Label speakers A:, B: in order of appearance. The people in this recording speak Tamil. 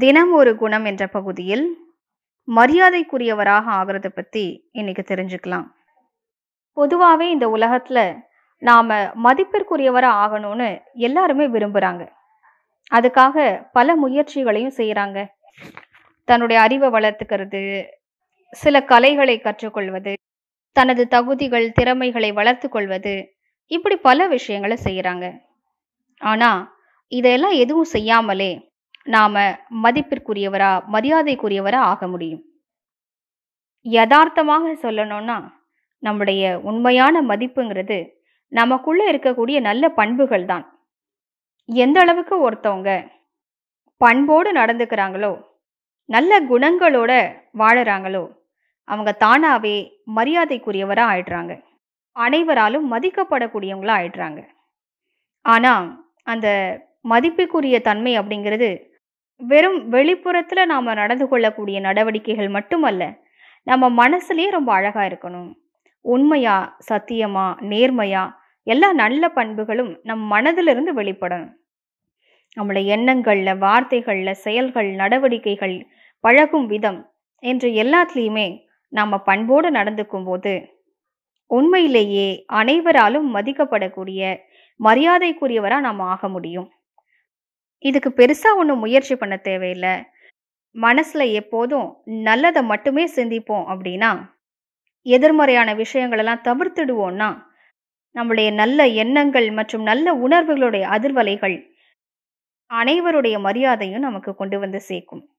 A: தினம் ஒரு குணம் என்ற பகுதியில் மரியாதைக்குரியவராக ஆகிறத பத்தி இன்னைக்கு தெரிஞ்சுக்கலாம். பொதுவாவே இந்த உலகத்துல நாம மதிப்பிற்குரியவரா ஆகணும்னு எல்லாருமே விரும்புறாங்க. அதுக்காக பல முயற்சிகளையும் செய்யறாங்க. தன்னுடைய அறிவை வளர்த்துக்கிறது, சில கலைகளை கற்றுக்கொள்வது, தனது தகுதிகள் திறமைகளை வளர்த்து கொள்வது, இப்படி பல விஷயங்களை செய்யறாங்க. ஆனா இதெல்லாம் எதுவும் செய்யாமலே நாம மதிப்பிற்குரியவரா மரியாதைக்குரியவரா ஆக முடியும். யதார்த்தமாக சொல்லணும்னா நம்முடைய உண்மையான மதிப்புங்கிறது நமக்குள்ள இருக்கக்கூடிய நல்ல பண்புகள் தான். எந்த அளவுக்கு ஒருத்தவங்க பண்போடு நடந்துக்கிறாங்களோ, நல்ல குணங்களோட வாழறாங்களோ, அவங்க தானாவே மரியாதைக்குரியவரா ஆயிடுறாங்க. அனைவராலும் மதிக்கப்படக்கூடியவங்களா ஆயிடுறாங்க. ஆனா அந்த மதிப்புக்குரிய தன்மை அப்படிங்கிறது வெறும் வெளிப்புறத்துல நாம நடந்து கொள்ளக்கூடிய நடவடிக்கைகள் மட்டுமல்ல, நம்ம மனசுலயே ரொம்ப அழகா இருக்கணும். உண்மையா, சத்தியமா, நேர்மையா, எல்லா நல்ல பண்புகளும் நம் மனதிலிருந்து வெளிப்படணும். நம்முடைய எண்ணங்கள்ல, வார்த்தைகள்ல, செயல்கள், நடவடிக்கைகள், பழகும் விதம் என்று எல்லாத்துலேயுமே நாம பண்போடு நடந்துக்கும் போது உண்மையிலேயே அனைவராலும் மதிக்கப்படக்கூடிய மரியாதைக்குரியவரா நாம ஆக முடியும். இதுக்கு பெருசா ஒன்றும் முயற்சி பண்ண தேவையில்லை. மனசுல எப்போதும் நல்லதை மட்டுமே சிந்திப்போம் அப்படின்னா, எதிர்மறையான விஷயங்கள் எல்லாம் தவிர்த்துடுவோம்னா, நம்முடைய நல்ல எண்ணங்கள் மற்றும் நல்ல உணர்வுகளுடைய அதிர்வலைகள் அனைவருடைய மரியாதையும் நமக்கு கொண்டு வந்து சேர்க்கும்.